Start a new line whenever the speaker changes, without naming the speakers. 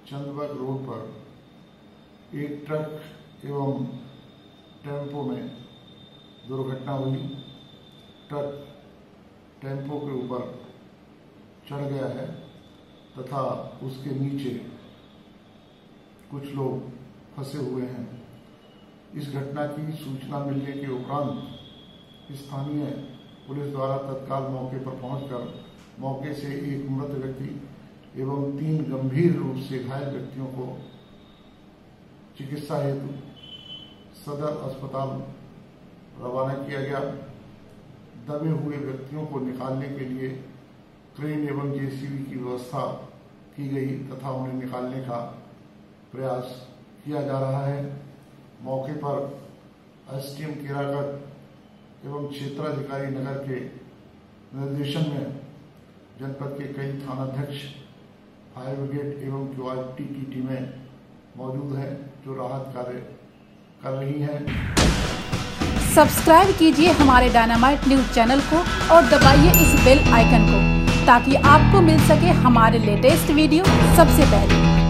चंदबाग road पर एक truck एवं टेम्पो में दुर्घटना हुई। ट्रक टेम्पो के ऊपर चढ़ गया है तथा उसके नीचे कुछ लोग फंसे हुए हैं। इस घटना की सूचना मिलने के उपरांत स्थानीय पुलिस द्वारा तत्काल मौके पर पहुंचकर मौके से एक मृत व्यक्ति एवं 3 गंभीर रूप से घायल व्यक्तियों को चिकित्सा हेतु सदर अस्पताल रवाना किया गया। दबे हुए व्यक्तियों को निकालने के लिए क्रेन एवं जेसीबी की व्यवस्था की गई तथा उन्हें निकालने का प्रयास किया जा रहा है। मौके पर एसडीएम केरागढ़ एवं क्षेत्राधिकारी नगर के निर्देशन में जनपद के कई थानाध्यक्ष, फायर ब्रिगेड एवं क्यूआरटी की टीमें मौजूद हैं जो राहत कार्य कर रही हैं।
सब्सक्राइब कीजिए हमारे डायनामाइट न्यूज चैनल को और दबाइए इस बेल आइकन को ताकि आपको मिल सके हमारे लेटेस्ट वीडियो सबसे पहले।